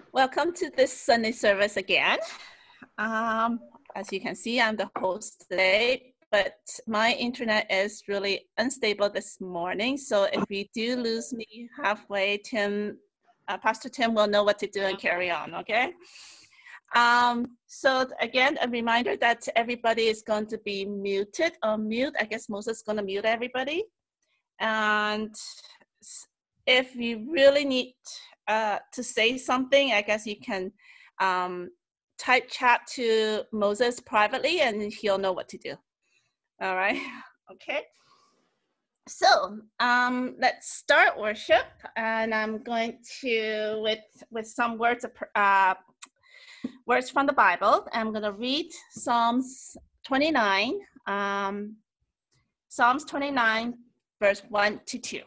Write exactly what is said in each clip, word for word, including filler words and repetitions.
Welcome to this Sunday service again. Um, as you can see, I'm the host today, but my internet is really unstable this morning. So if you do lose me halfway, Tim, uh, Pastor Tim will know what to do and carry on, okay? Um, so again, a reminder that everybody is going to be muted or mute. I guess Moses is going to mute everybody. And if you really need uh, to say something, I guess you can um, type chat to Moses privately and he'll know what to do. All right, okay. So um, let's start worship, and I'm going to, with, with some words, of, uh, words from the Bible. I'm going to read Psalms twenty-nine, um, Psalms twenty-nine, verse one to two.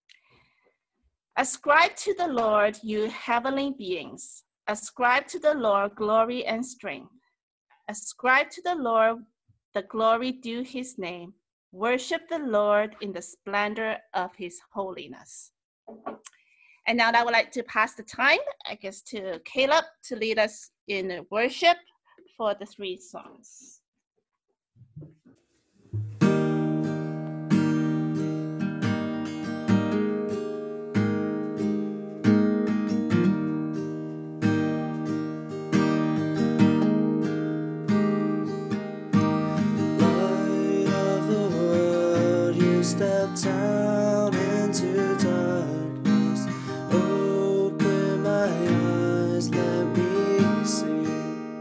Ascribe to the Lord, you heavenly beings. Ascribe to the Lord glory and strength. Ascribe to the Lord the glory due his name. Worship the Lord in the splendor of his holiness. And now I would like to pass the time, I guess, to Caleb to lead us in worship for the three songs. Step down into darkness, open my eyes, let me see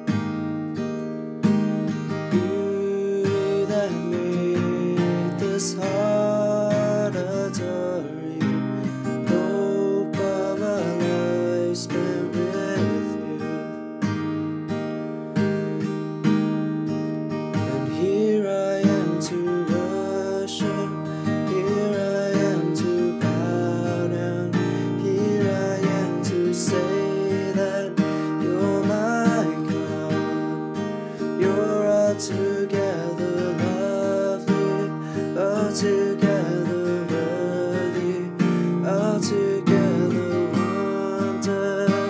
beauty that made this heart adore you, hope of a life spent with you. And here I am to worship. Together lovely, altogether worthy, altogether wonderful.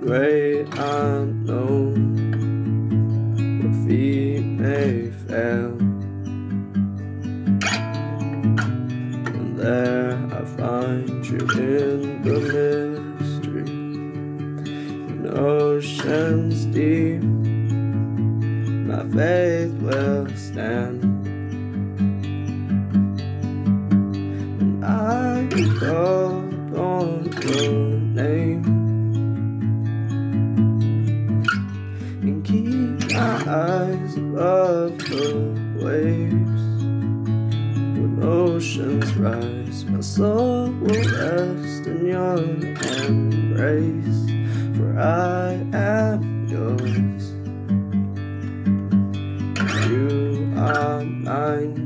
great unknown, where feet may fail, and there I find you in the mystery, in oceans deep. My faith will stand, and I will call upon your name, and keep my eyes above the waves. When oceans rise, my soul will rest in your embrace, for I am yours. You are mine.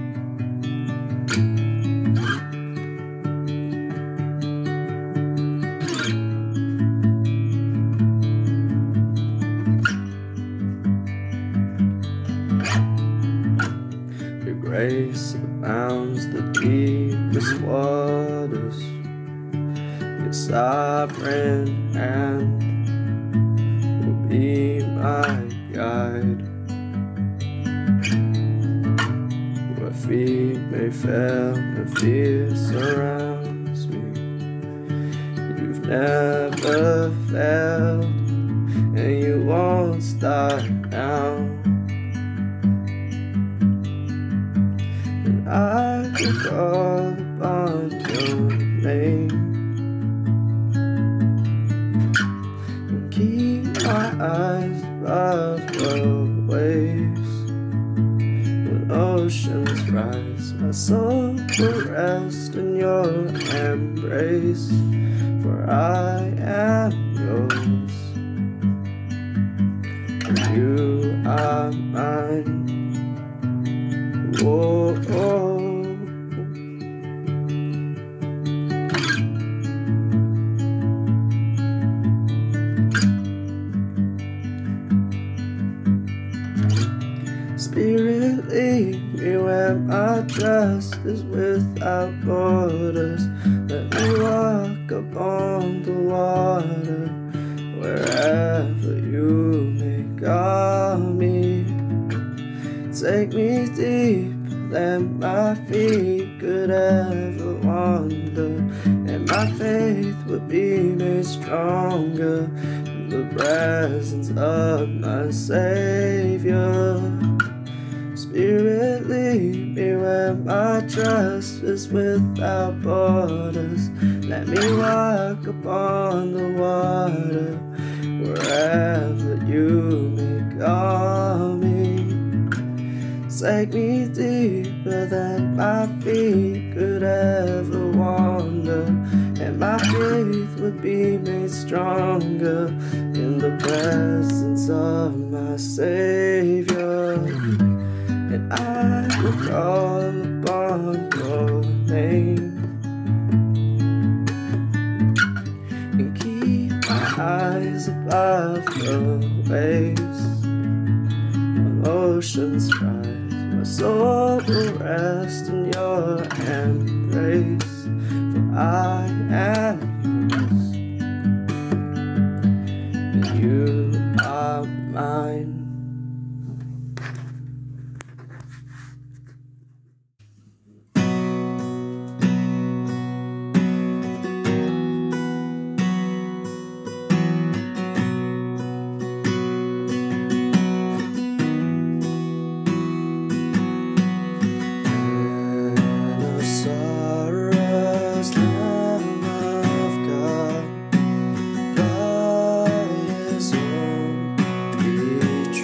Your grace abounds the deepest waters. Your sovereign hand will be my guide. Where feet may fail and fear surrounds me, you've never failed, and you won't start now. And I will call upon your name, and keep my eyes above the waves. When oceans rise, my soul will rest in your embrace, for I am yours, and you are mine. Whoa, oh. Spirit, lead me where my trust is without borders. Let me walk upon the water, wherever you may call me. Take me deeper than my feet could ever wander, and my faith would be made stronger in the presence of my Savior. Spirit, lead me where my trust is without borders. Let me walk upon the water, wherever you may call me. Take me deeper than my feet could ever wander, and my faith would be made stronger in the presence of my Savior. And I will call upon your name, and keep my eyes above the waves. When oceans rise, my soul will rest in your embrace, for I am yours, and you are mine. Each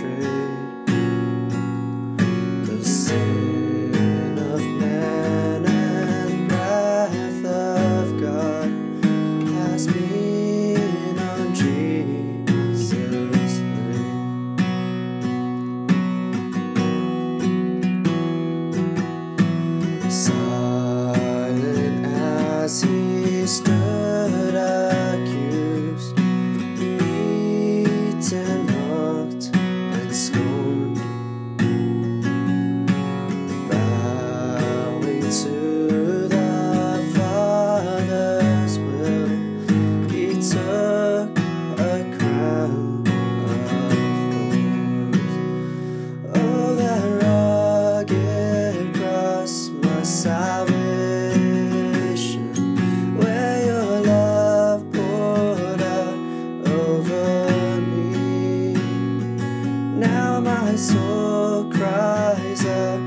my soul cries out,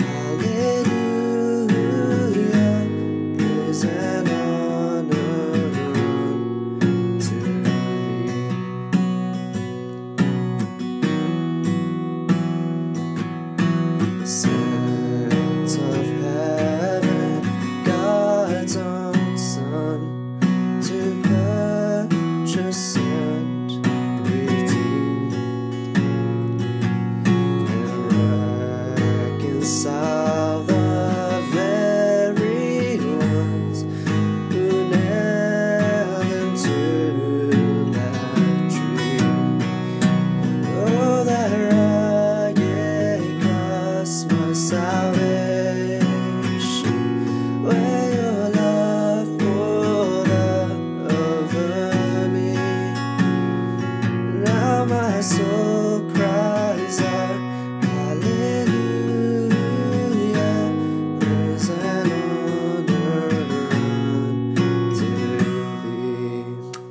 hallelujah, praise and honor unto thee. Sent of heaven, God's own Son, to purchase and redeem and reconcile the very ones who nailed him to that tree. Oh, that rugged cross, my salvation, where your love poured out over me. Now my soul cries out, hallelujah, praise and honor unto thee.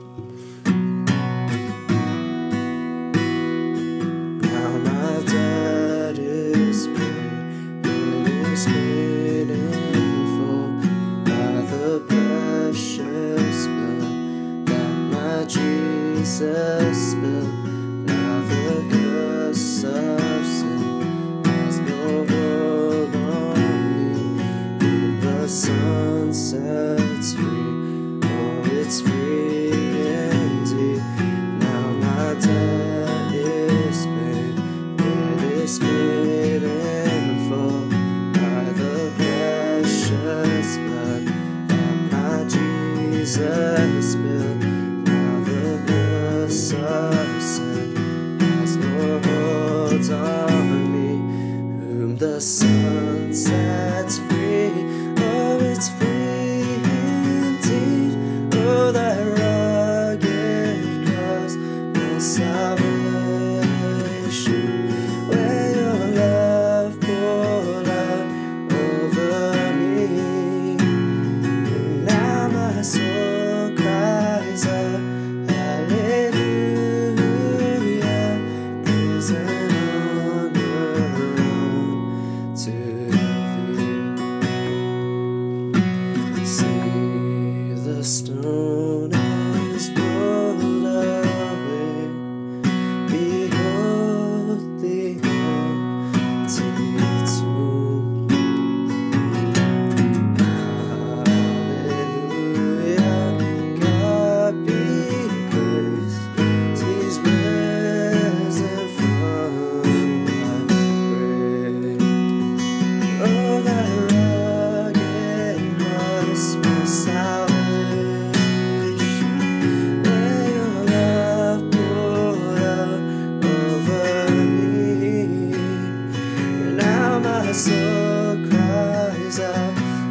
Now my debt is paid, it is paid in full by the precious blood that my Jesus spilled. Now the curse of sin has no hold on me. Whom the Son sets free, oh, it's free indeed. Now my debt is paid, it is paid in full by the precious blood that my Jesus spilled. Now the curse of sin has no hold on me. Whom the Son sets free, oh, it's free indeed. Oh, that rugged cross, my salvation, where your love poured out over me. And now my soul cries out, hallelujah, praise and honor unto thee. See, the stone is rolled away. Behold the empty tomb. Hallelujah, God be praised. He's risen from the grave. Oh, that rugged cross, my salvation, where your love poured out over me. And now my soul cries out,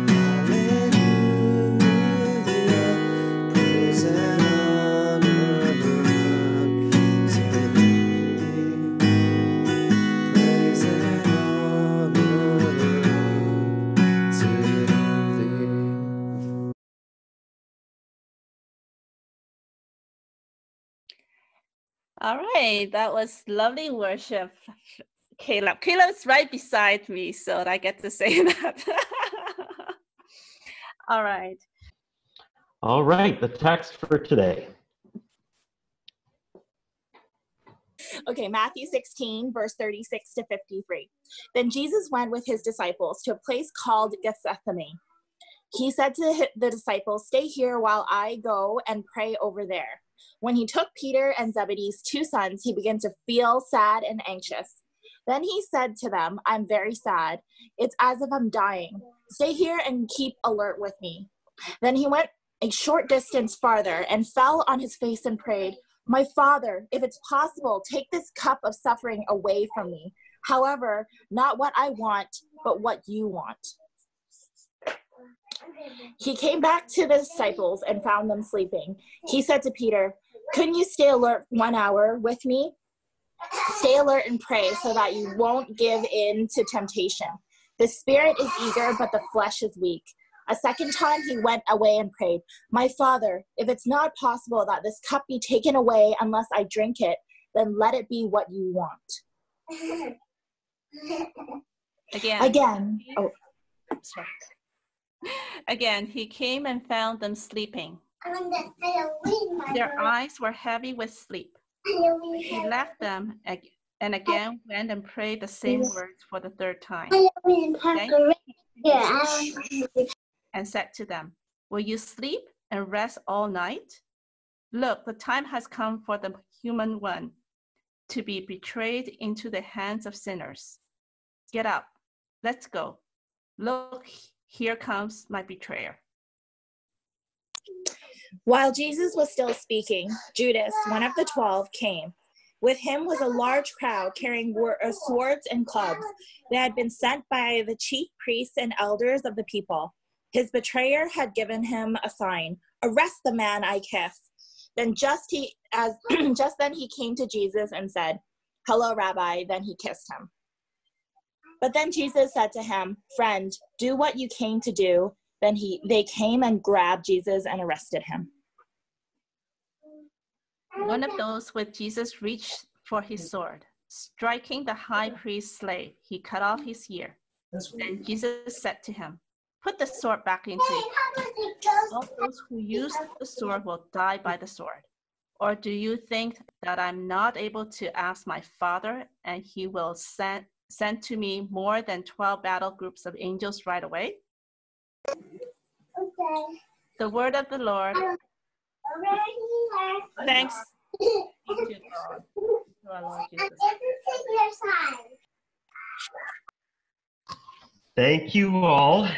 hallelujah, praise and honor unto thee. Praise and honor unto thee. All right, that was lovely worship, Caleb. Caleb's right beside me, so I get to say that. All right. All right, the text for today. Okay, Matthew sixteen, verse thirty-six to fifty-three. Then Jesus went with his disciples to a place called Gethsemane. He said to the disciples, "Stay here while I go and pray over there." When he took Peter and Zebedee's two sons, he began to feel sad and anxious. Then he said to them, "I'm very sad. It's as if I'm dying. Stay here and keep alert with me." Then he went a short distance farther and fell on his face and prayed, "My Father, if it's possible, take this cup of suffering away from me. However, not what I want, but what you want." He came back to the disciples and found them sleeping. He said to Peter, "Couldn't you stay alert one hour with me? Stay alert and pray so that you won't give in to temptation. The spirit is eager, but the flesh is weak." A second time he went away and prayed, "My Father, if it's not possible that this cup be taken away unless I drink it, then let it be what you want." Again. Again. Oh, sorry. Again, he came and found them sleeping. Their eyes were heavy with sleep. He left them and again went and prayed the same words for the third time. Then he and said to them, "Will you sleep and rest all night? Look, the time has come for the human one to be betrayed into the hands of sinners. Get up, let's go. Look, here comes my betrayer." While Jesus was still speaking, Judas, one of the twelve, came. With him was a large crowd carrying swords and clubs. They had been sent by the chief priests and elders of the people. His betrayer had given him a sign, "Arrest the man I kiss." Then just he as just then he came to Jesus and said, "Hello, Rabbi." Then he kissed him. But then Jesus said to him, "Friend, do what you came to do." Then he they came and grabbed Jesus and arrested him. One of those with Jesus reached for his sword. Striking the high priest's slave, he cut off his ear. Then Jesus said to him, "Put the sword back into it. All those who use the sword will die by the sword. Or do you think that I'm not able to ask my Father, and he will send, send to me more than twelve battle groups of angels right away?" Okay. The word of the Lord. Thanks be to God, to our Lord Jesus. Thank you all.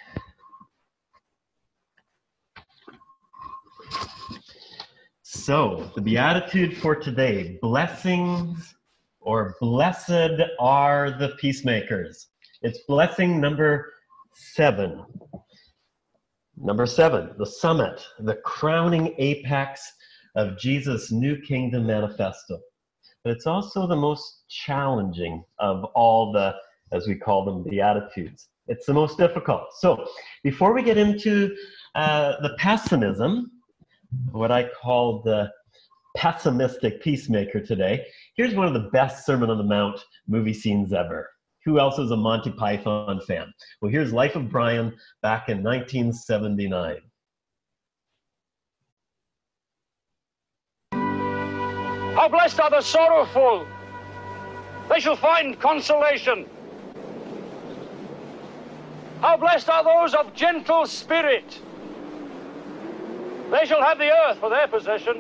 So, the beatitude for today, blessings or blessed are the peacemakers. It's blessing number seven. Number seven, the summit, the crowning apex of Jesus' New Kingdom Manifesto. But it's also the most challenging of all the, as we call them, Beatitudes. It's the most difficult. So before we get into uh, the pessimism, what I call the pessimistic peacemaker today, here's one of the best Sermon on the Mount movie scenes ever. Who else is a Monty Python fan? Well, here's Life of Brian back in nineteen seventy-nine. How blessed are the sorrowful! They shall find consolation. How blessed are those of gentle spirit! They shall have the earth for their possession.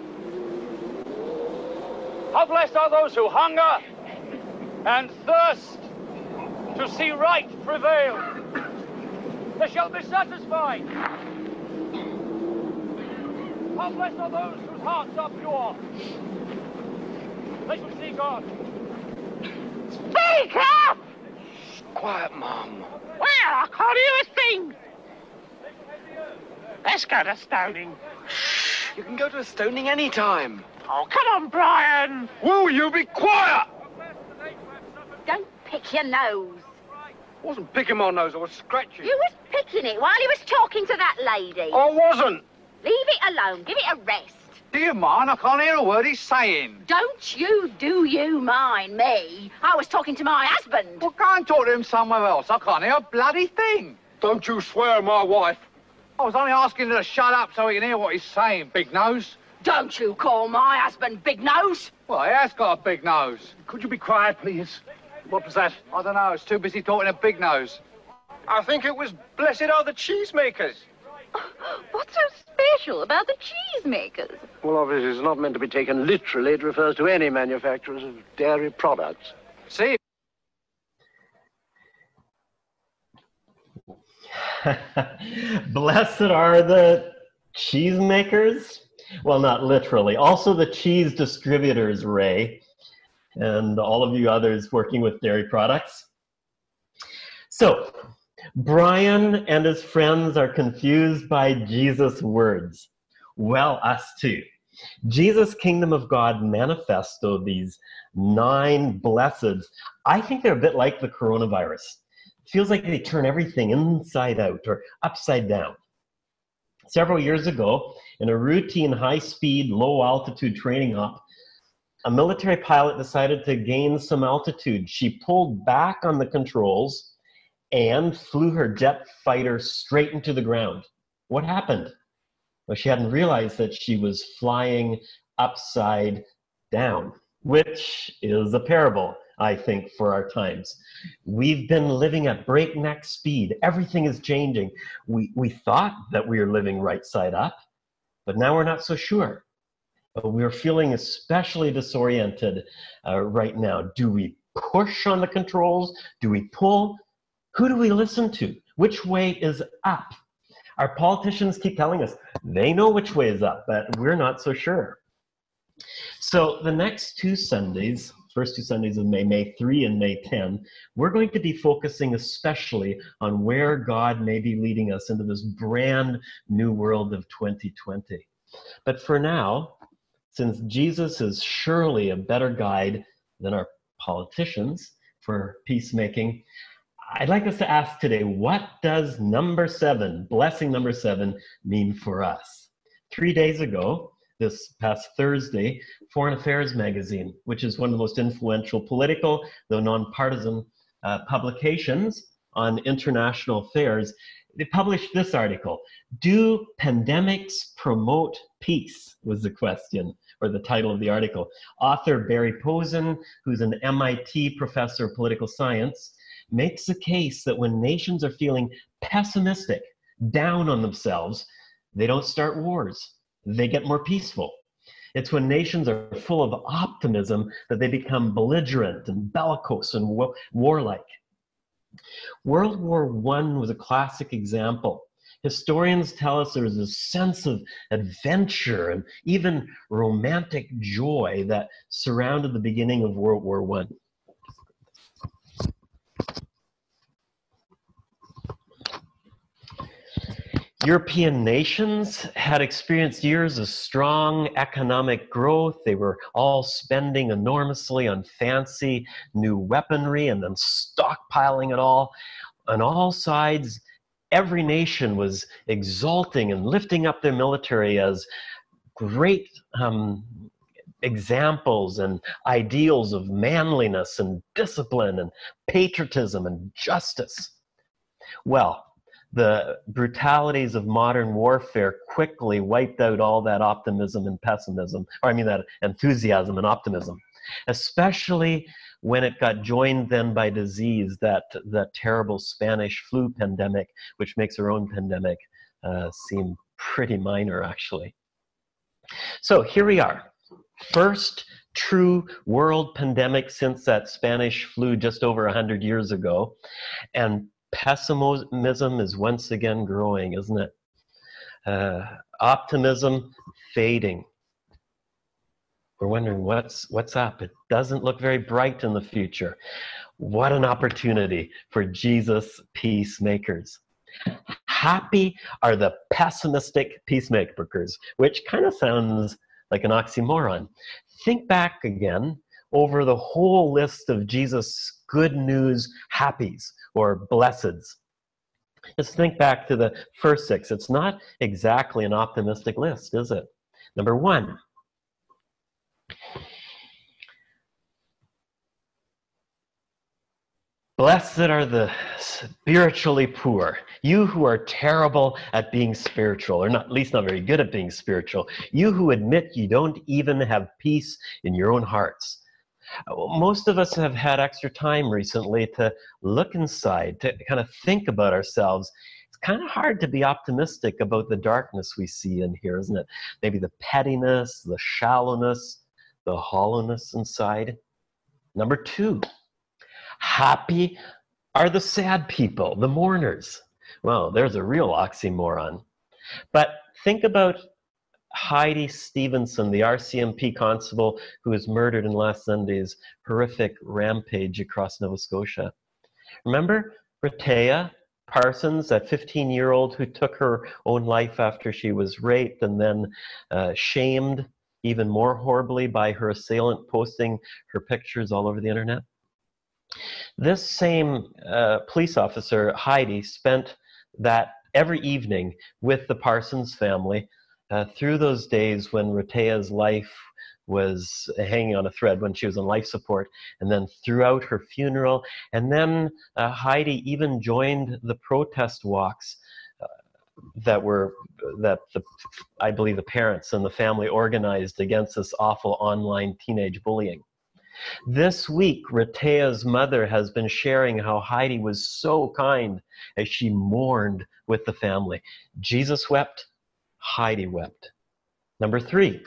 How blessed are those who hunger and thirst to see right prevail. They shall be satisfied. How blessed are those whose hearts are pure. They shall see God. Speak up! Quiet, Mum. Well, I can't hear a thing. Let's go to stoning. You can go to a stoning any time. Oh, come on, Brian. Will you be quiet? Don't pick your nose. I wasn't picking my nose, I was scratching. You was picking it while he was talking to that lady. I wasn't. Leave it alone. Give it a rest. Do you mind? I can't hear a word he's saying. Don't you do you mind me. I was talking to my husband. Well, go and talk to him somewhere else. I can't hear a bloody thing. Don't you swear at my wife. I was only asking her to shut up so he can hear what he's saying, big nose. Don't you call my husband Big Nose. Well, he has got a big nose. Could you be quiet, please? What was that? I don't know. I was too busy talking to Big Nose. I think it was blessed are the cheesemakers. What's so special about the cheesemakers? Well, obviously, it's not meant to be taken literally. It refers to any manufacturers of dairy products. See? Blessed are the cheesemakers. Well, not literally. Also the cheese distributors, Ray, and all of you others working with dairy products. So, Brian and his friends are confused by Jesus' words. Well, us too. Jesus' Kingdom of God Manifesto, these nine blesseds, I think they're a bit like the coronavirus. It feels like they turn everything inside out or upside down. Several years ago, in a routine high-speed, low-altitude training op, a military pilot decided to gain some altitude. She pulled back on the controls and flew her jet fighter straight into the ground. What happened? Well, she hadn't realized that she was flying upside down, which is a parable, I think, for our times. We've been living at breakneck speed. Everything is changing. We, we thought that we were living right side up, but now we're not so sure. We're feeling especially disoriented uh, right now. Do we push on the controls? Do we pull? Who do we listen to? Which way is up? Our politicians keep telling us they know which way is up, but we're not so sure. So the next two Sundays, first two Sundays of May, May three and May ten, we're going to be focusing especially on where God may be leading us into this brand new world of twenty twenty. But for now, since Jesus is surely a better guide than our politicians for peacemaking, I'd like us to ask today, what does number seven, blessing number seven, mean for us? Three days ago, this past Thursday, Foreign Affairs magazine, which is one of the most influential political, though nonpartisan, uh, publications on international affairs, they published this article. Do pandemics promote peace? Was the question, or the title of the article. Author Barry Posen, who's an M I T professor of political science, makes a case that when nations are feeling pessimistic, down on themselves, they don't start wars. They get more peaceful. It's when nations are full of optimism that they become belligerent and bellicose and warlike. World War One was a classic example. Historians tell us there was a sense of adventure and even romantic joy that surrounded the beginning of World War One. European nations had experienced years of strong economic growth. They were all spending enormously on fancy new weaponry and then stockpiling it all. On all sides, every nation was exalting and lifting up their military as great um, examples and ideals of manliness and discipline and patriotism and justice. Well, the brutalities of modern warfare quickly wiped out all that optimism and pessimism, or I mean that enthusiasm and optimism, especially when it got joined then by disease, that, that terrible Spanish flu pandemic, which makes our own pandemic uh, seem pretty minor, actually. So here we are, first true world pandemic since that Spanish flu just over one hundred years ago, and pessimism is once again growing, isn't it? Uh, optimism fading. We're wondering what's what's up. It doesn't look very bright in the future. What an opportunity for Jesus peacemakers. Happy are the pessimistic peacemakers, which kind of sounds like an oxymoron. Think back again over the whole list of Jesus' good news happies or blesseds. Let's think back to the first six. It's not exactly an optimistic list, is it? Number one, blessed are the spiritually poor. You who are terrible at being spiritual, or not, at least not very good at being spiritual. You who admit you don't even have peace in your own hearts. Most of us have had extra time recently to look inside, to kind of think about ourselves. It's kind of hard to be optimistic about the darkness we see in here, isn't it? Maybe the pettiness, the shallowness, the hollowness inside. Number two, happy are the sad people, the mourners. Well, there's a real oxymoron. But think about Heidi Stevenson, the R C M P constable who was murdered in last Sunday's horrific rampage across Nova Scotia. Remember Rehtaeh Parsons, that fifteen-year-old who took her own life after she was raped and then uh, shamed even more horribly by her assailant posting her pictures all over the internet? This same uh, police officer, Heidi, spent that every evening with the Parsons family Uh, through those days when Rehtaeh's life was hanging on a thread when she was on life support, and then throughout her funeral. And then uh, Heidi even joined the protest walks uh, that were, that the, I believe the parents and the family organized against this awful online teenage bullying. This week, Ritea's mother has been sharing how Heidi was so kind as she mourned with the family. Jesus wept, Heidi wept. Number three,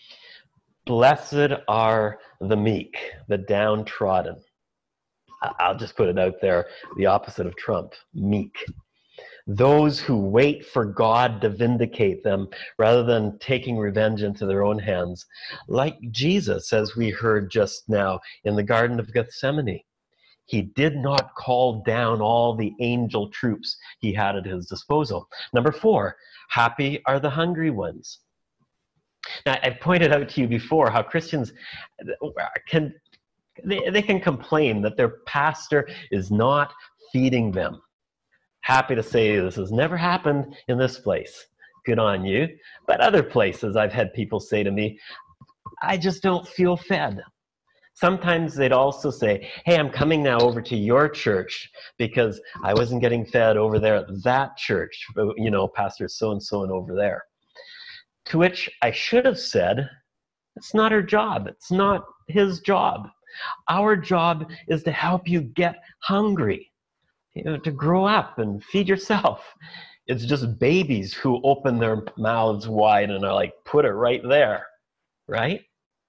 blessed are the meek, the downtrodden. I'll just put it out there, the opposite of Trump, meek. Those who wait for God to vindicate them rather than taking revenge into their own hands. Like Jesus, as we heard just now in the Garden of Gethsemane. He did not call down all the angel troops he had at his disposal. Number four, happy are the hungry ones. Now, I've pointed out to you before how Christians can, they, they can complain that their pastor is not feeding them. Happy to say this has never happened in this place. Good on you. But other places I've had people say to me, I just don't feel fed. Sometimes they'd also say, hey, I'm coming now over to your church because I wasn't getting fed over there at that church. You know, Pastor so-and-so and over there. To which I should have said, it's not her job. It's not his job. Our job is to help you get hungry. You know, to grow up and feed yourself. It's just babies who open their mouths wide and are like, put it right there, right?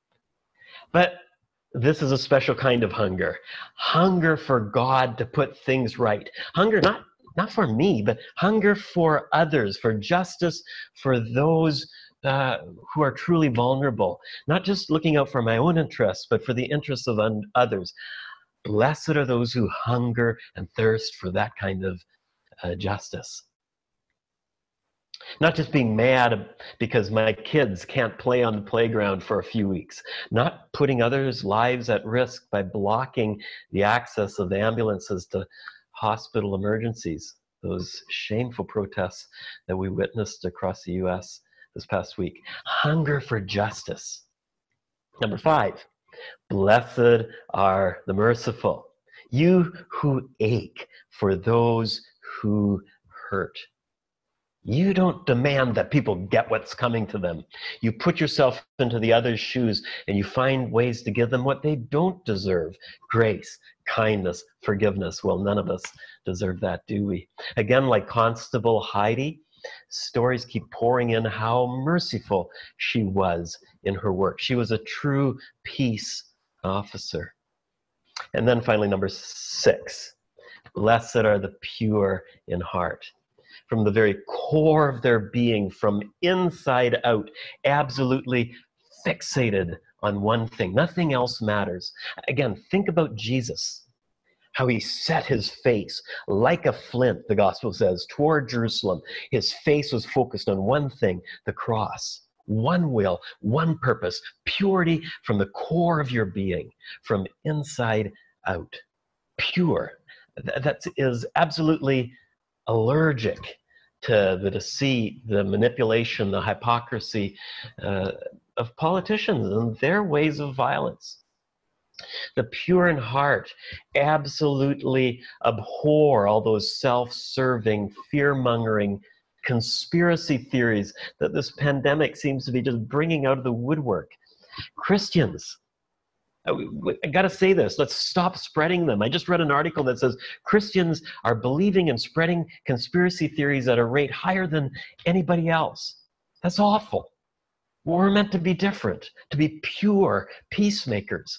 But this is a special kind of hunger. Hunger for God to put things right. Hunger not, not for me, but hunger for others, for justice, for those uh, who are truly vulnerable. Not just looking out for my own interests, but for the interests of others. Blessed are those who hunger and thirst for that kind of uh, justice. Not just being mad because my kids can't play on the playground for a few weeks. Not putting others' lives at risk by blocking the access of the ambulances to hospital emergencies. Those shameful protests that we witnessed across the U S this past week. Hunger for justice. Number five. Blessed are the merciful, you who ache for those who hurt. You don't demand that people get what's coming to them. You put yourself into the other's shoes and you find ways to give them what they don't deserve. Grace, kindness, forgiveness. Well, none of us deserve that, do we? Again, like Constable Heidi, stories keep pouring in how merciful she was in her work. She was a true peace officer. And then finally, number six, blessed are the pure in heart. From the very core of their being, from inside out, absolutely fixated on one thing. Nothing else matters. Again, think about Jesus. How he set his face like a flint, the gospel says, toward Jerusalem. His face was focused on one thing, the cross. One will, one purpose, purity from the core of your being, from inside out. Pure. That is absolutely allergic to the deceit, the manipulation, the hypocrisy uh, of politicians and their ways of violence. The pure in heart absolutely abhor all those self-serving, fear-mongering conspiracy theories that this pandemic seems to be just bringing out of the woodwork. Christians, I, I gotta say this, let's stop spreading them. I just read an article that says Christians are believing and spreading conspiracy theories at a rate higher than anybody else. That's awful. We're meant to be different, to be pure peacemakers.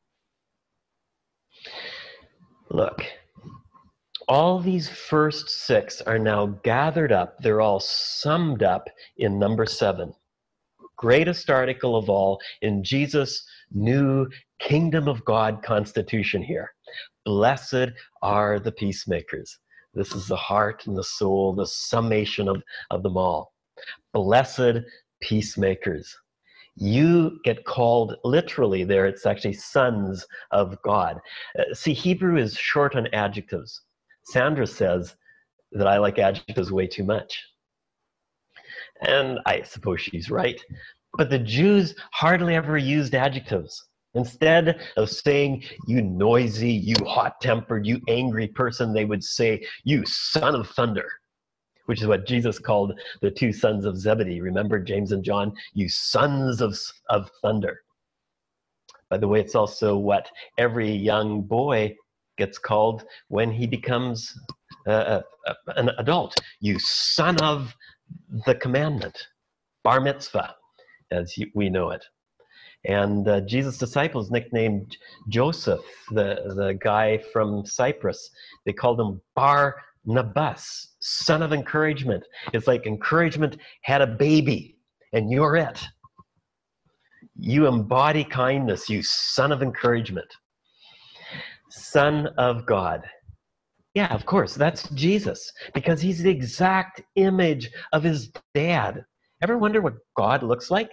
Look, all these first six are now gathered up. They're all summed up in number seven. Greatest article of all in Jesus' new Kingdom of God Constitution here. Blessed are the peacemakers. This is the heart and the soul, the summation of, of them all. Blessed peacemakers. You get called literally there. It's actually sons of God. Uh, see, Hebrew is short on adjectives. Sandra says that I like adjectives way too much. And I suppose she's right. But the Jews hardly ever used adjectives. Instead of saying, you noisy, you hot-tempered, you angry person, they would say, you son of thunder, which is what Jesus called the two sons of Zebedee. Remember James and John? You sons of, of thunder. By the way, it's also what every young boy gets called when he becomes uh, an adult. You son of the commandment, bar mitzvah, as we know it. And uh, Jesus' disciples nicknamed Joseph, the, the guy from Cyprus, they called him Bar-Nabas, son of encouragement. It's like encouragement had a baby, and you're it. You embody kindness, you son of encouragement. Son of God. Yeah, of course, that's Jesus, because he's the exact image of his dad. Ever wonder what God looks like?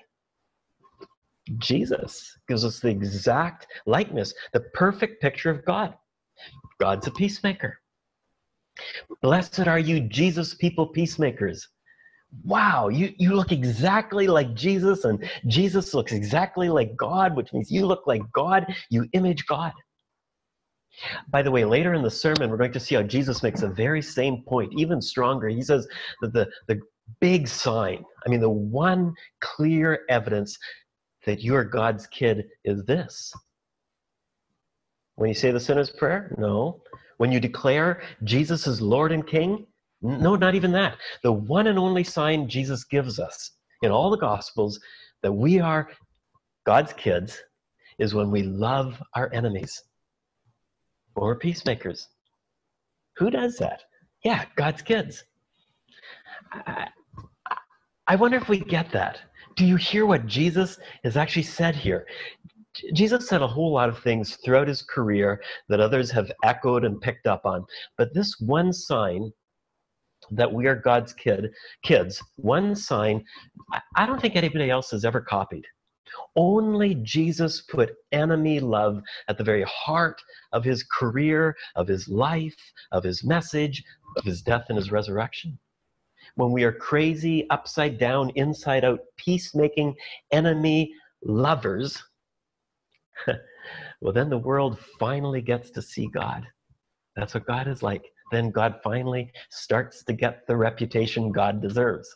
Jesus gives us the exact likeness, the perfect picture of God. God's a peacemaker. Blessed are you, Jesus people peacemakers. Wow, you, you look exactly like Jesus, and Jesus looks exactly like God, which means you look like God, you image God. By the way, later in the sermon, we're going to see how Jesus makes the very same point, even stronger. He says that the, the big sign, I mean, the one clear evidence that you're God's kid is this. When you say the sinner's prayer? No. When you declare Jesus is Lord and King? No, not even that. The one and only sign Jesus gives us in all the Gospels that we are God's kids is when we love our enemies. Or peacemakers. Who does that? Yeah, God's kids. I, I wonder if we get that. Do you hear what Jesus has actually said here? Jesus said a whole lot of things throughout his career that others have echoed and picked up on. But this one sign that we are God's kid, kids, one sign, I don't think anybody else has ever copied. Only Jesus put enemy love at the very heart of his career, of his life, of his message, of his death and his resurrection. When we are crazy, upside down, inside out, peacemaking, enemy lovers, well, then the world finally gets to see God. That's what God is like. Then God finally starts to get the reputation God deserves.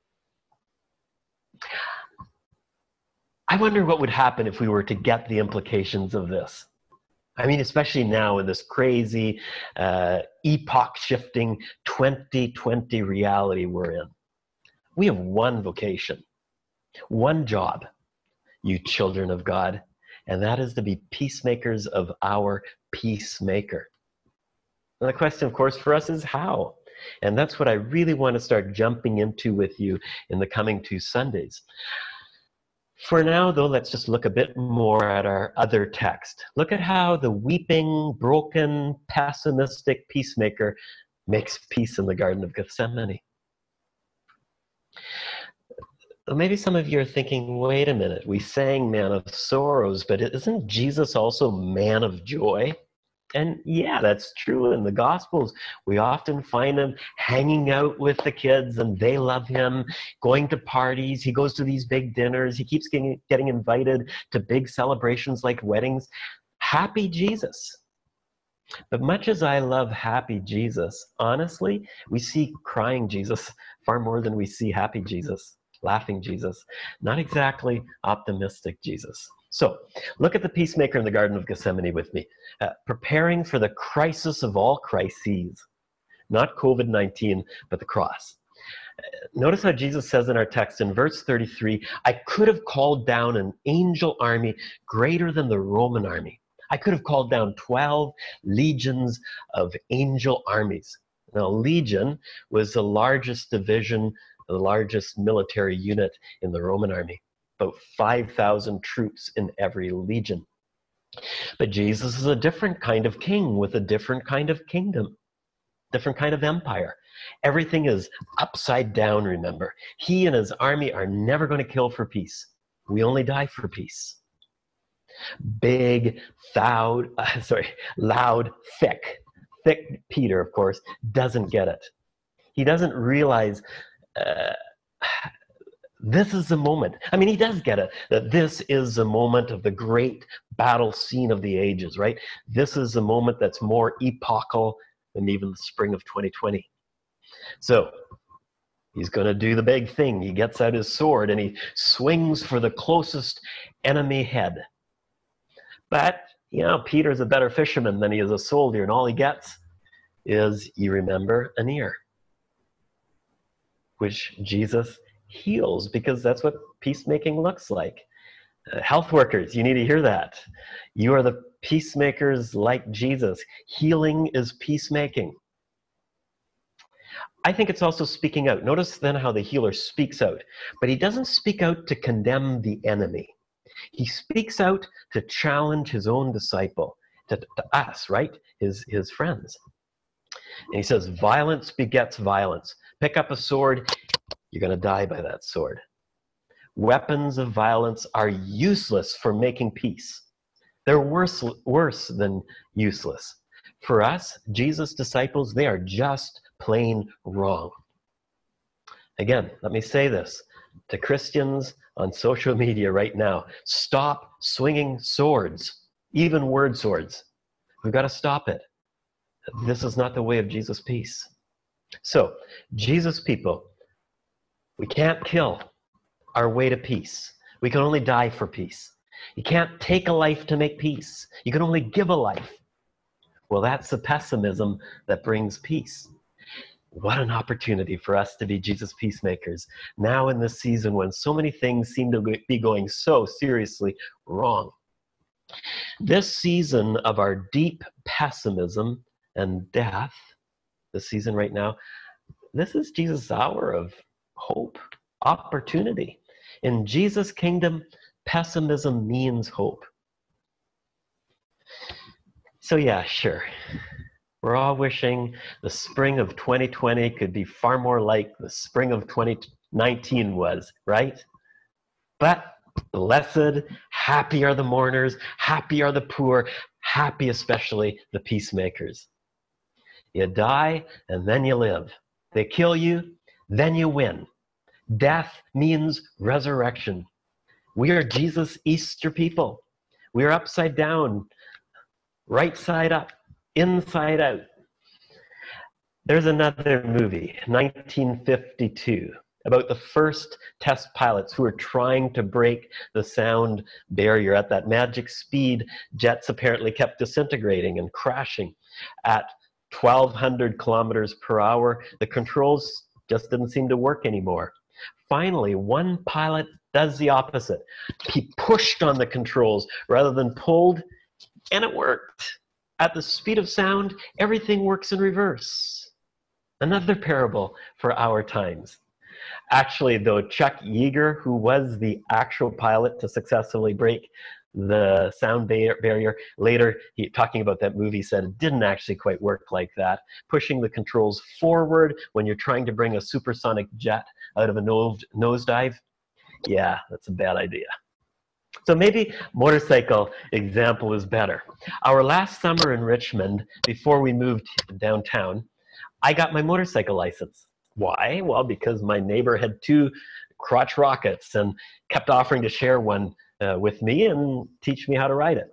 I wonder what would happen if we were to get the implications of this. I mean, especially now in this crazy, uh, epoch-shifting twenty twenty reality we're in. We have one vocation, one job, you children of God, and that is to be peacemakers of our peacemaker. And the question, of course, for us is how? And that's what I really want to start jumping into with you in the coming two Sundays. For now, though, let's just look a bit more at our other text. Look at how the weeping, broken, pessimistic peacemaker makes peace in the Garden of Gethsemane. Maybe some of you are thinking, wait a minute, we sang Man of Sorrows, but isn't Jesus also Man of Joy? And yeah, that's true. In the Gospels, we often find him hanging out with the kids and they love him, going to parties. He goes to these big dinners. He keeps getting, getting invited to big celebrations like weddings. Happy Jesus. But much as I love happy Jesus, honestly, we see crying Jesus far more than we see happy Jesus, laughing Jesus, not exactly optimistic Jesus. So, look at the peacemaker in the Garden of Gethsemane with me, uh, preparing for the crisis of all crises, not COVID nineteen, but the cross. Uh, notice how Jesus says in our text in verse thirty-three, I could have called down an angel army greater than the Roman army. I could have called down twelve legions of angel armies. Now, a legion was the largest division, the largest military unit in the Roman army. About five thousand troops in every legion. But Jesus is a different kind of king with a different kind of kingdom, different kind of empire. Everything is upside down, remember. He and his army are never going to kill for peace. We only die for peace. Big, loud, uh, sorry, loud, thick. Thick Peter, of course, doesn't get it. He doesn't realize uh, This is the moment. I mean, he does get it, that this is the moment of the great battle scene of the ages, right? This is the moment that's more epochal than even the spring of twenty twenty. So he's going to do the big thing. He gets out his sword and he swings for the closest enemy head. But, you know, Peter's a better fisherman than he is a soldier, and all he gets is, you remember, an ear, which Jesus heals, because that's what peacemaking looks like. Uh, health workers, you need to hear that. You are the peacemakers like Jesus. Healing is peacemaking. I think it's also speaking out. Notice then how the healer speaks out, but he doesn't speak out to condemn the enemy. He speaks out to challenge his own disciple, to, to us, right? His, his friends. And he says, violence begets violence. Pick up a sword, you're going to die by that sword. Weapons of violence are useless for making peace. They're worse, worse than useless. For us, Jesus' disciples, they are just plain wrong. Again, let me say this to Christians on social media right now. Stop swinging swords, even word swords. We've got to stop it. This is not the way of Jesus' peace. So, Jesus people, we can't kill our way to peace. We can only die for peace. You can't take a life to make peace. You can only give a life. Well, that's the pessimism that brings peace. What an opportunity for us to be Jesus peacemakers now in this season when so many things seem to be going so seriously wrong. This season of our deep pessimism and death, this season right now, this is Jesus' hour of hope, opportunity. In Jesus' kingdom, pessimism means hope. So yeah, sure. We're all wishing the spring of twenty twenty could be far more like the spring of twenty nineteen was, right? But blessed, happy are the mourners, happy are the poor, happy especially the peacemakers. You die and then you live. They kill you, then you win. Death means resurrection. We are Jesus Easter people. We are upside down, right side up, inside out. There's another movie, nineteen fifty-two, about the first test pilots who were trying to break the sound barrier at that magic speed. Jets apparently kept disintegrating and crashing at twelve hundred kilometers per hour. The controls just didn't seem to work anymore. Finally, one pilot does the opposite. He pushed on the controls rather than pulled, and it worked. At the speed of sound, everything works in reverse. Another parable for our times. Actually, though, Chuck Yeager, who was the actual pilot to successfully break the sound barrier, later, he, talking about that movie, said it didn't actually quite work like that. Pushing the controls forward when you're trying to bring a supersonic jet out of a nose, nosedive, yeah, that's a bad idea. So maybe motorcycle example is better. Our last summer in Richmond, before we moved downtown, I got my motorcycle license. Why? Well, because my neighbor had two crotch rockets and kept offering to share one uh, with me and teach me how to ride it.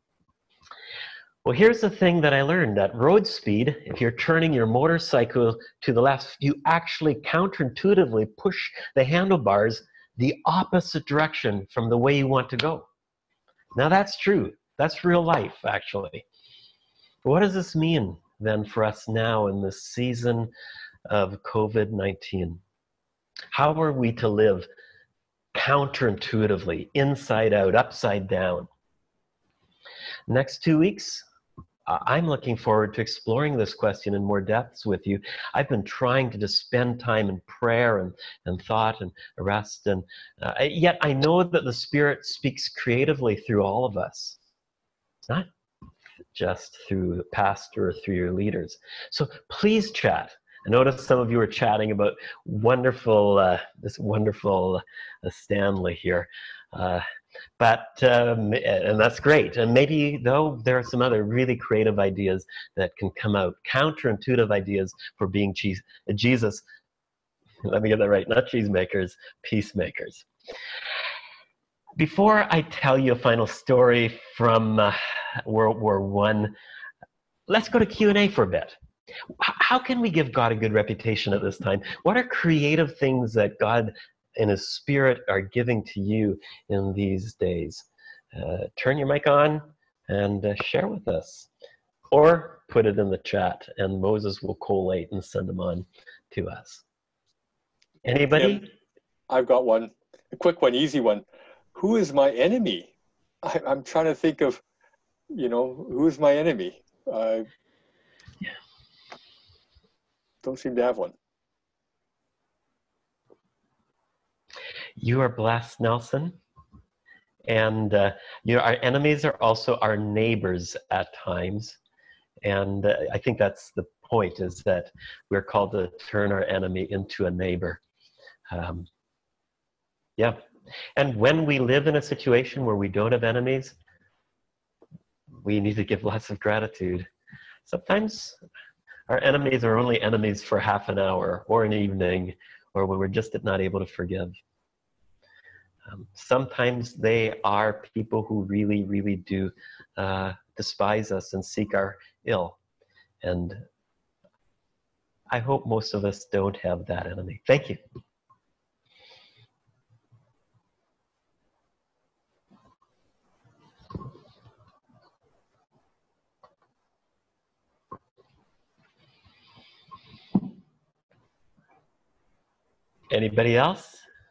Well, here's the thing that I learned. At road speed, if you're turning your motorcycle to the left, you actually counterintuitively push the handlebars the opposite direction from the way you want to go. Now that's true. That's real life, actually. What does this mean then for us now in this season of COVID nineteen? How are we to live counterintuitively, inside out, upside down? Next two weeks, I'm looking forward to exploring this question in more depths with you. I've been trying to just spend time in prayer and, and thought and rest, and uh, yet I know that the Spirit speaks creatively through all of us, not just through the pastor or through your leaders. So please chat. I noticed some of you were chatting about wonderful, uh, this wonderful uh, Stanley here. Uh, But, um, and that's great. And maybe, though, there are some other really creative ideas that can come out, counterintuitive ideas for being Jesus Let me get that right. Not cheesemakers, peacemakers. Before I tell you a final story from uh, World War One, let's go to Q and A for a bit. How can we give God a good reputation at this time? What are creative things that God and His Spirit are giving to you in these days? Uh, turn your mic on and uh, share with us. Or put it in the chat, and Moses will collate and send them on to us. Anybody? Tim, I've got one. A quick one, easy one. Who is my enemy? I, I'm trying to think of, you know, who is my enemy? Uh, yeah. Don't seem to have one. You are blessed, Nelson. And uh, you know, our enemies are also our neighbors at times. And uh, I think that's the point, is that we're called to turn our enemy into a neighbor. Um, yeah. And when we live in a situation where we don't have enemies, we need to give lots of gratitude. Sometimes our enemies are only enemies for half an hour or an evening, or when we're just not able to forgive. Um, sometimes they are people who really, really do uh, despise us and seek our ill. And I hope most of us don't have that enemy. Thank you. Anybody else?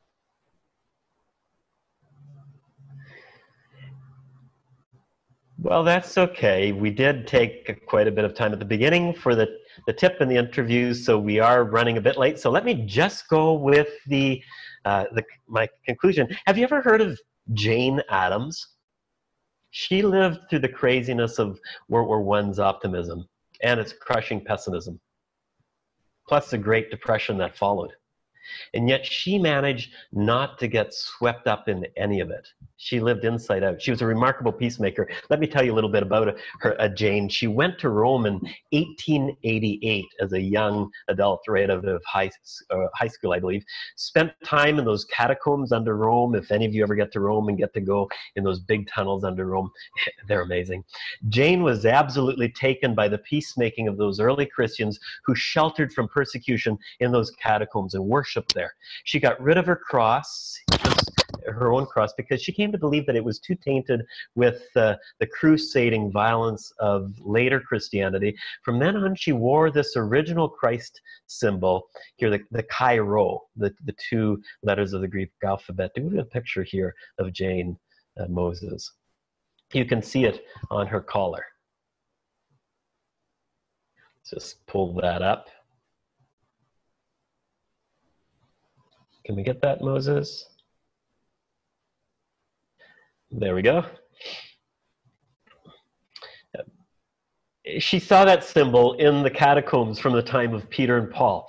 Well, that's okay. We did take quite a bit of time at the beginning for the, the tip and the interviews, so we are running a bit late. So let me just go with the, uh, the my conclusion. Have you ever heard of Jane Addams? She lived through the craziness of World War One's optimism and its crushing pessimism, plus the Great Depression that followed. And yet she managed not to get swept up in any of it. She lived inside out. She was a remarkable peacemaker. Let me tell you a little bit about her, uh, Jane. She went to Rome in eighteen eighty-eight as a young adult, right out of high, uh, high school, I believe. Spent time in those catacombs under Rome. If any of you ever get to Rome and get to go in those big tunnels under Rome, they're amazing. Jane was absolutely taken by the peacemaking of those early Christians who sheltered from persecution in those catacombs and worshiped there. She got rid of her cross, her own cross, because she came to believe that it was too tainted with uh, the crusading violence of later Christianity. From then on, she wore this original Christ symbol here, the, the Chi Rho, the, the two letters of the Greek alphabet. Do we have a picture here of Jane uh, Moses? You can see it on her collar. Just pull that up. Can we get that, Moses? There we go. She saw that symbol in the catacombs from the time of Peter and Paul.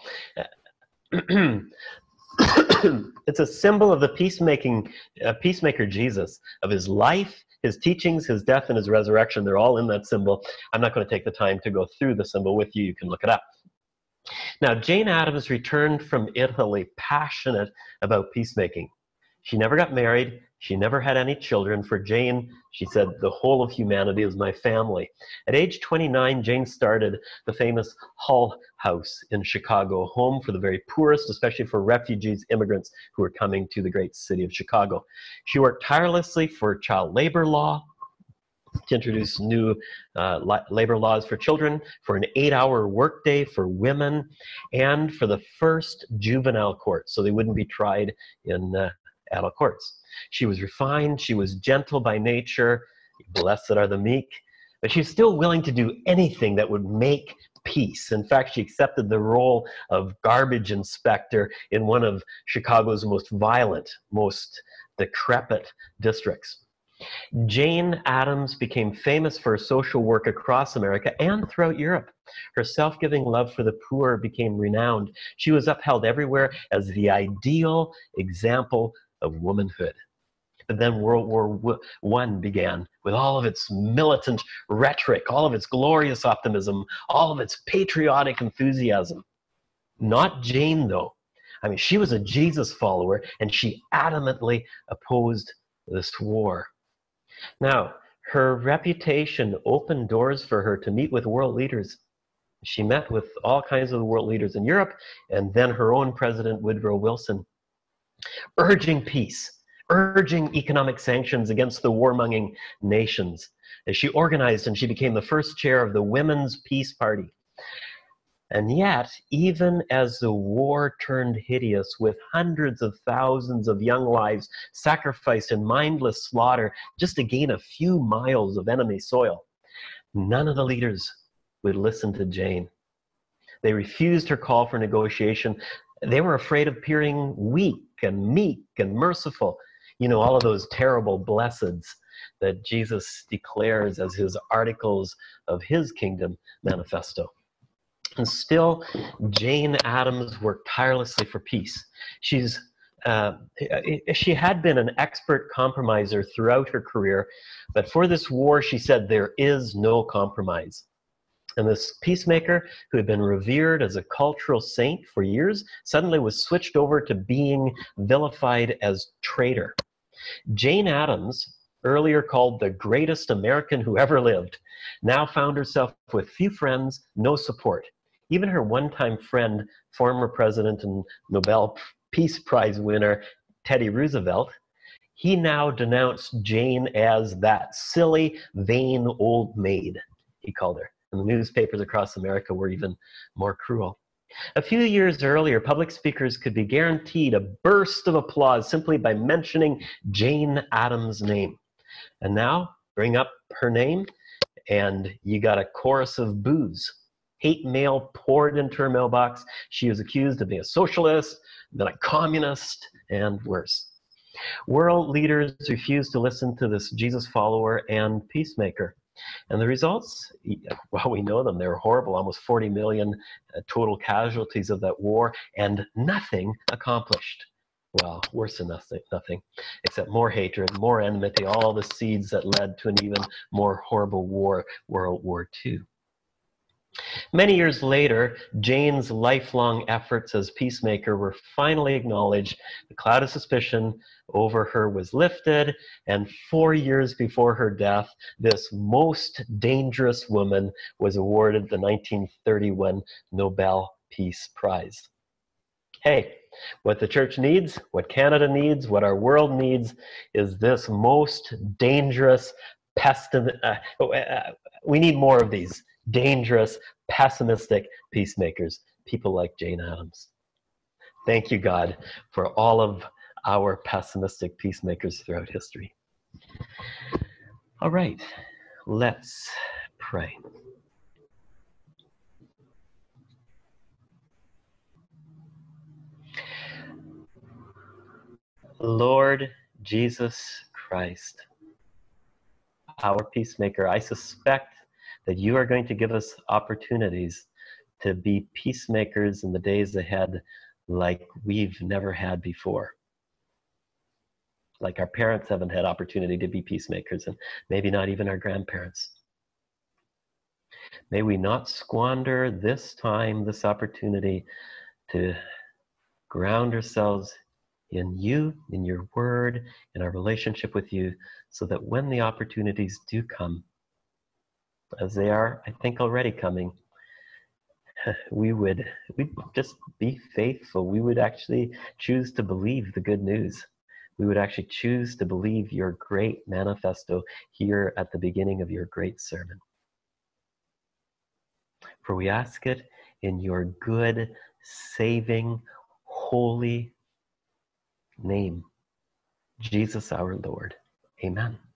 It's a symbol of the peacemaking, uh, peacemaker Jesus, of his life, his teachings, his death, and his resurrection. They're all in that symbol. I'm not going to take the time to go through the symbol with you. You can look it up. Now, Jane Addams returned from Italy passionate about peacemaking. She never got married. She never had any children. For Jane, she said, the whole of humanity is my family. At age twenty-nine, Jane started the famous Hull House in Chicago, home for the very poorest, especially for refugees, immigrants who were coming to the great city of Chicago. She worked tirelessly for child labor law, to introduce new uh, labor laws for children, for an eight-hour workday for women, and for the first juvenile court, so they wouldn't be tried in uh, adult courts. She was refined, she was gentle by nature, blessed are the meek, but she was still willing to do anything that would make peace. In fact, she accepted the role of garbage inspector in one of Chicago's most violent, most decrepit districts. Jane Addams became famous for her social work across America and throughout Europe. Her self-giving love for the poor became renowned. She was upheld everywhere as the ideal example of womanhood. But then World War One began with all of its militant rhetoric, all of its glorious optimism, all of its patriotic enthusiasm. Not Jane, though. I mean, she was a Jesus follower, and she adamantly opposed this war. Now, her reputation opened doors for her to meet with world leaders. She met with all kinds of world leaders in Europe, and then her own president, Woodrow Wilson, urging peace, urging economic sanctions against the warmongering nations. As she organized and she became the first chair of the Women's Peace Party. And yet, even as the war turned hideous with hundreds of thousands of young lives sacrificed in mindless slaughter just to gain a few miles of enemy soil, none of the leaders would listen to Jane. They refused her call for negotiation. They were afraid of appearing weak and meek and merciful. You know, all of those terrible blesseds that Jesus declares as his articles of his kingdom manifesto. And still, Jane Addams worked tirelessly for peace. She's, uh, she had been an expert compromiser throughout her career, but for this war, she said, there is no compromise. And this peacemaker, who had been revered as a cultural saint for years, suddenly was switched over to being vilified as traitor. Jane Addams, earlier called the greatest American who ever lived, now found herself with few friends, no support. Even her one-time friend, former President and Nobel Peace Prize winner Teddy Roosevelt, he now denounced Jane as that silly, vain old maid, he called her. And the newspapers across America were even more cruel. A few years earlier, public speakers could be guaranteed a burst of applause simply by mentioning Jane Addams' name. And now, bring up her name, and you got a chorus of boos. Hate mail poured into her mailbox. She was accused of being a socialist, then a communist, and worse. World leaders refused to listen to this Jesus follower and peacemaker. And the results, well, we know them. They were horrible. Almost forty million uh, total casualties of that war, and nothing accomplished. Well, worse than nothing, nothing, except more hatred, more enmity, all the seeds that led to an even more horrible war, World War Two. Many years later, Jane's lifelong efforts as peacemaker were finally acknowledged. The cloud of suspicion over her was lifted, and four years before her death, this most dangerous woman was awarded the nineteen thirty-one Nobel Peace Prize. Hey, what the church needs, what Canada needs, what our world needs is this most dangerous pessim- uh, uh, we need more of these dangerous, pessimistic peacemakers, people like Jane Addams. Thank you, God, for all of our pessimistic peacemakers throughout history. All right, let's pray. Lord Jesus Christ, our peacemaker, I suspect that you are going to give us opportunities to be peacemakers in the days ahead like we've never had before. Like our parents haven't had opportunity to be peacemakers, and maybe not even our grandparents. May we not squander this time, this opportunity to ground ourselves in you, in your word, in our relationship with you, so that when the opportunities do come, as they are, I think, already coming, we would we'd just be faithful. We would actually choose to believe the good news. We would actually choose to believe your great manifesto here at the beginning of your great sermon. For we ask it in your good, saving, holy name, Jesus our Lord. Amen.